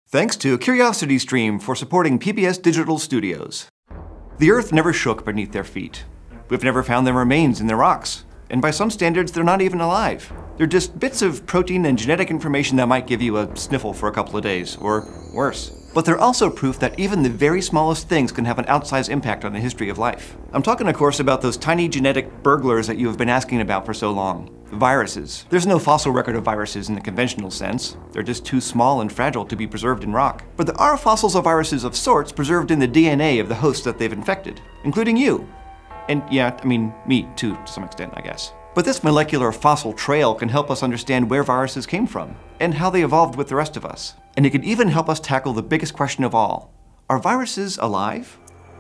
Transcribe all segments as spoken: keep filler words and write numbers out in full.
Thanks to CuriosityStream for supporting P B S Digital Studios. The Earth never shook beneath their feet. We've never found their remains in the rocks. And by some standards, they're not even alive. They're just bits of protein and genetic information that might give you a sniffle for a couple of days, or worse. But they're also proof that even the very smallest things can have an outsized impact on the history of life. I'm talking, of course, about those tiny genetic burglars that you have been asking about for so long. Viruses. There's no fossil record of viruses in the conventional sense. They're just too small and fragile to be preserved in rock. But there are fossils of viruses of sorts preserved in the D N A of the host that they've infected, including you. And yeah, I mean, me too, to some extent, I guess. But this molecular fossil trail can help us understand where viruses came from, and how they evolved with the rest of us. And it could even help us tackle the biggest question of all. Are viruses alive?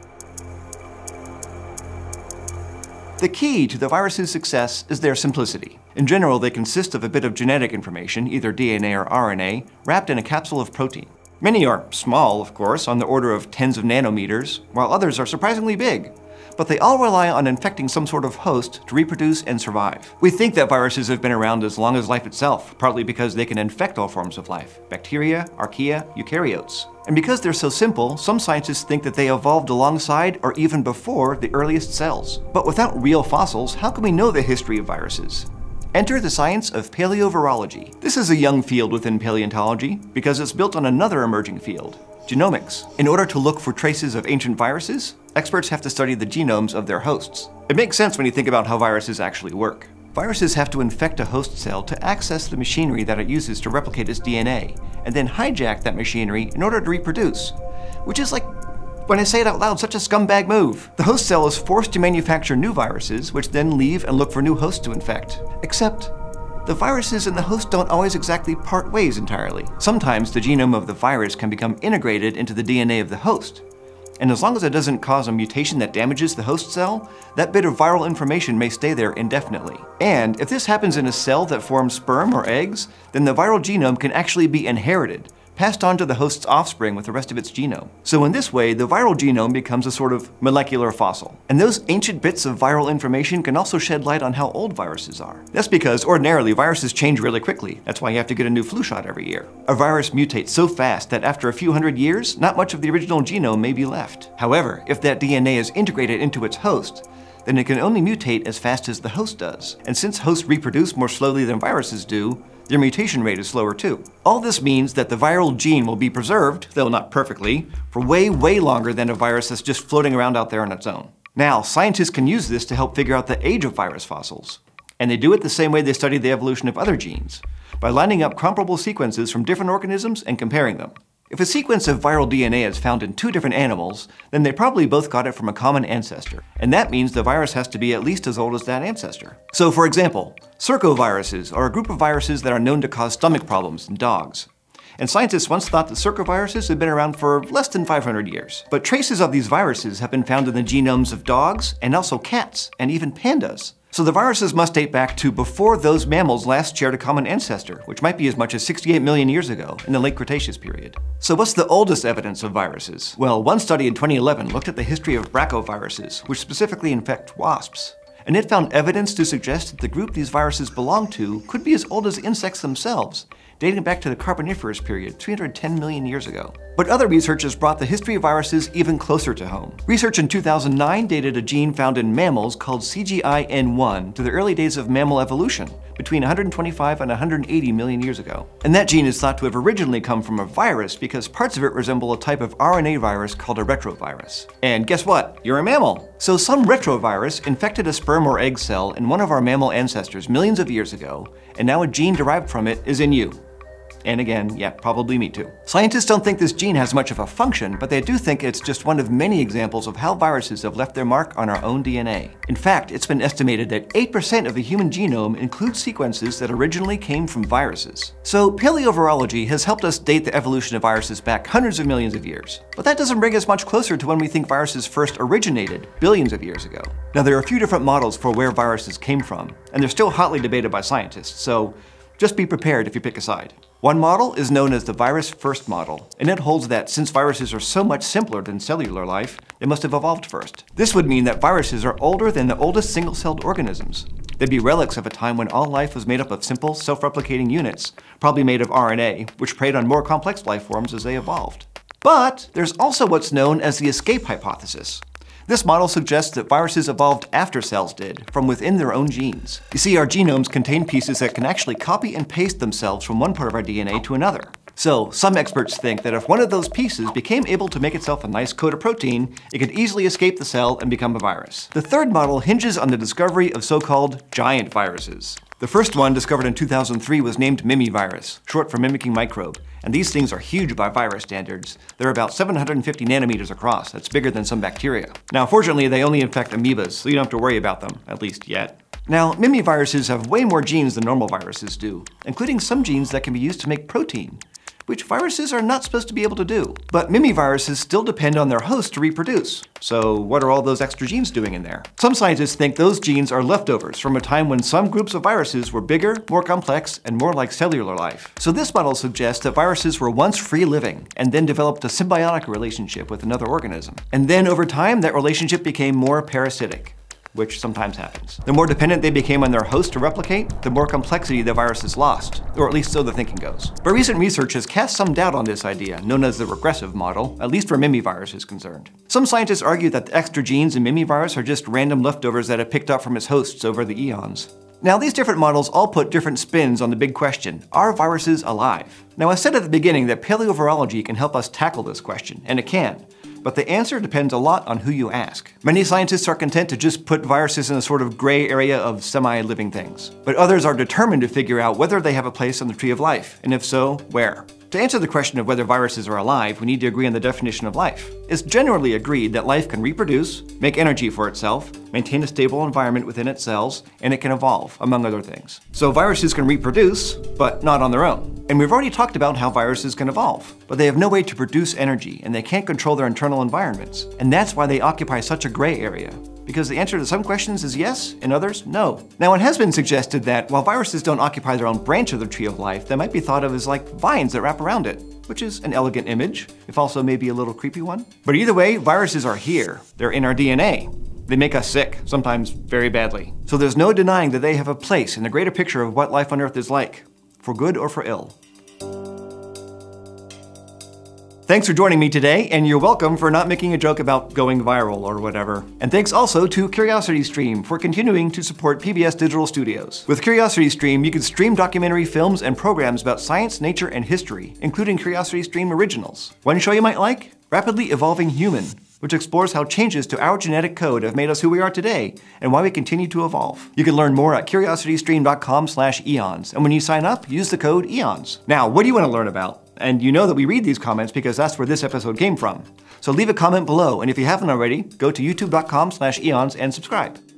The key to the virus's success is their simplicity. In general, they consist of a bit of genetic information, either D N A or R N A, wrapped in a capsule of protein. Many are small, of course, on the order of tens of nanometers, while others are surprisingly big. But they all rely on infecting some sort of host to reproduce and survive. We think that viruses have been around as long as life itself, partly because they can infect all forms of life: bacteria, archaea, eukaryotes. And because they're so simple, some scientists think that they evolved alongside or even before the earliest cells. But without real fossils, how can we know the history of viruses? Enter the science of paleovirology. This is a young field within paleontology because it's built on another emerging field: genomics. In order to look for traces of ancient viruses, experts have to study the genomes of their hosts. It makes sense when you think about how viruses actually work. Viruses have to infect a host cell to access the machinery that it uses to replicate its D N A, and then hijack that machinery in order to reproduce. Which is like, when I say it out loud, such a scumbag move. The host cell is forced to manufacture new viruses, which then leave and look for new hosts to infect. Except, the viruses and the host don't always exactly part ways entirely. Sometimes the genome of the virus can become integrated into the D N A of the host. And as long as it doesn't cause a mutation that damages the host cell, that bit of viral information may stay there indefinitely. And if this happens in a cell that forms sperm or eggs, then the viral genome can actually be inherited, passed on to the host's offspring with the rest of its genome. So in this way, the viral genome becomes a sort of molecular fossil. And those ancient bits of viral information can also shed light on how old viruses are. That's because ordinarily viruses change really quickly. That's why you have to get a new flu shot every year. A virus mutates so fast that after a few hundred years, not much of the original genome may be left. However, if that D N A is integrated into its host, then it can only mutate as fast as the host does. And since hosts reproduce more slowly than viruses do, their mutation rate is slower too. All this means that the viral gene will be preserved, though not perfectly, for way, way longer than a virus that's just floating around out there on its own. Now, scientists can use this to help figure out the age of virus fossils. And they do it the same way they study the evolution of other genes, by lining up comparable sequences from different organisms and comparing them. If a sequence of viral D N A is found in two different animals, then they probably both got it from a common ancestor. And that means the virus has to be at least as old as that ancestor. So for example, circoviruses are a group of viruses that are known to cause stomach problems in dogs. And scientists once thought that circoviruses had been around for less than five hundred years. But traces of these viruses have been found in the genomes of dogs, and also cats, and even pandas. So the viruses must date back to before those mammals last shared a common ancestor, which might be as much as sixty-eight million years ago, in the late Cretaceous period. So what's the oldest evidence of viruses? Well, one study in twenty eleven looked at the history of brachyviruses, which specifically infect wasps. And it found evidence to suggest that the group these viruses belong to could be as old as insects themselves, dating back to the Carboniferous period, three hundred ten million years ago. But other research has brought the history of viruses even closer to home. Research in two thousand nine dated a gene found in mammals called C G I N one to the early days of mammal evolution, between one hundred twenty-five and one hundred eighty million years ago. And that gene is thought to have originally come from a virus because parts of it resemble a type of R N A virus called a retrovirus. And guess what? You're a mammal! So some retrovirus infected a sperm or egg cell in one of our mammal ancestors millions of years ago, and now a gene derived from it is in you. And again, yeah, probably me too. Scientists don't think this gene has much of a function, but they do think it's just one of many examples of how viruses have left their mark on our own D N A. In fact, it's been estimated that eight percent of the human genome includes sequences that originally came from viruses. So paleovirology has helped us date the evolution of viruses back hundreds of millions of years. But that doesn't bring us much closer to when we think viruses first originated billions of years ago. Now, there are a few different models for where viruses came from, and they're still hotly debated by scientists, so Just be prepared if you pick a side. One model is known as the virus first model, and it holds that since viruses are so much simpler than cellular life, they must have evolved first. This would mean that viruses are older than the oldest single-celled organisms. They'd be relics of a time when all life was made up of simple, self-replicating units, probably made of R N A, which preyed on more complex life forms as they evolved. But there's also what's known as the escape hypothesis. This model suggests that viruses evolved after cells did, from within their own genes. You see, our genomes contain pieces that can actually copy and paste themselves from one part of our D N A to another. So, some experts think that if one of those pieces became able to make itself a nice coat of protein, it could easily escape the cell and become a virus. The third model hinges on the discovery of so-called giant viruses. The first one, discovered in two thousand three, was named mimivirus, short for mimicking microbe. And these things are huge by virus standards. They're about seven hundred fifty nanometers across. That's bigger than some bacteria. Now, fortunately, they only infect amoebas, so you don't have to worry about them, at least yet. Now, mimiviruses have way more genes than normal viruses do, including some genes that can be used to make protein, which viruses are not supposed to be able to do. But mimiviruses still depend on their host to reproduce. So what are all those extra genes doing in there? Some scientists think those genes are leftovers from a time when some groups of viruses were bigger, more complex, and more like cellular life. So this model suggests that viruses were once free-living and then developed a symbiotic relationship with another organism. And then over time, that relationship became more parasitic, which sometimes happens. The more dependent they became on their host to replicate, the more complexity the viruses lost, or at least so the thinking goes. But recent research has cast some doubt on this idea, known as the regressive model, at least where mimivirus is concerned. Some scientists argue that the extra genes in mimivirus are just random leftovers that it picked up from its hosts over the eons. Now, these different models all put different spins on the big question, are viruses alive? Now, I said at the beginning that paleovirology can help us tackle this question, and it can. But the answer depends a lot on who you ask. Many scientists are content to just put viruses in a sort of gray area of semi-living things. But others are determined to figure out whether they have a place on the tree of life, and if so, where. To answer the question of whether viruses are alive, we need to agree on the definition of life. It's generally agreed that life can reproduce, make energy for itself, maintain a stable environment within its cells, and it can evolve, among other things. So viruses can reproduce, but not on their own. And we've already talked about how viruses can evolve, but they have no way to produce energy, and they can't control their internal environments. And that's why they occupy such a gray area. Because the answer to some questions is yes, and others, no. Now, it has been suggested that while viruses don't occupy their own branch of the tree of life, they might be thought of as like vines that wrap around it, which is an elegant image, if also maybe a little creepy one. But either way, viruses are here. They're in our D N A. They make us sick, sometimes very badly. So there's no denying that they have a place in the greater picture of what life on Earth is like, for good or for ill. Thanks for joining me today, and you're welcome for not making a joke about going viral or whatever. And thanks also to CuriosityStream for continuing to support P B S Digital Studios. With CuriosityStream, you can stream documentary films and programs about science, nature, and history, including CuriosityStream originals. One show you might like? Rapidly Evolving Human, which explores how changes to our genetic code have made us who we are today, and why we continue to evolve. You can learn more at curiositystream dot com slash eons, and when you sign up, use the code EONS. Now, what do you want to learn about? And you know that we read these comments because that's where this episode came from. So leave a comment below, and if you haven't already, go to youtube dot com slash eons and subscribe.